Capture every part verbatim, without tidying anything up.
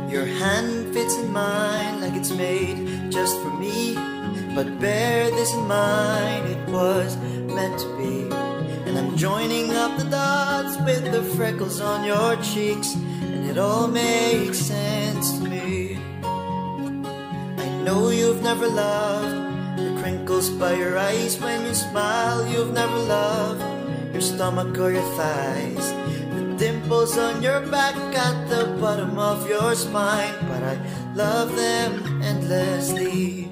Your hand fits in mine like it's made just for me. But bear this in mind, it was meant to be. And I'm joining up the dots with the freckles on your cheeks, and it all makes sense to me. I know you've never loved the crinkles by your eyes when you smile. You've never loved your stomach or your thighs, the dimples on your back at the bottom of your spine. But I love them endlessly.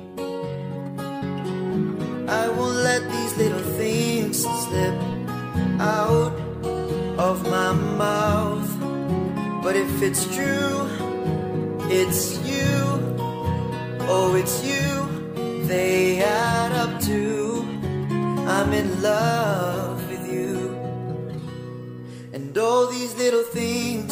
I won't let these little things slip out of my mouth. But if it's true, it's you. Oh, it's you they add up to. I'm in love with you. And all these little things.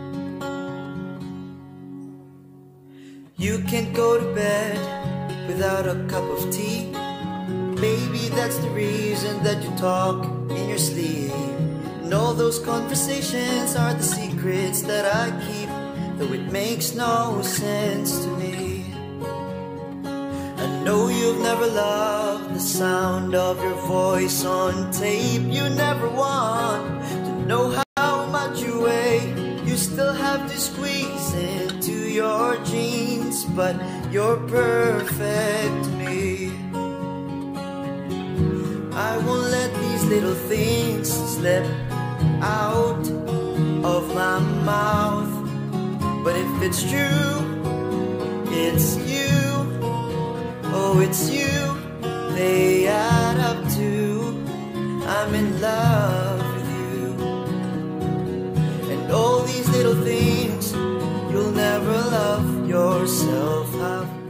You can't go to bed without a cup of tea. Maybe that's the reason that you talk in your sleep. And all those conversations are the secrets that I keep, though it makes no sense to me. I know you've never loved the sound of your voice on tape. You never want to know how much you weigh. You still have to squeeze into your jeans, but you're perfect to me. I won't let these little things slip out of my mouth. But if it's true, it's you. Oh, it's you they add up to. I'm in love with you. And all these little things you'll never love yourself. Have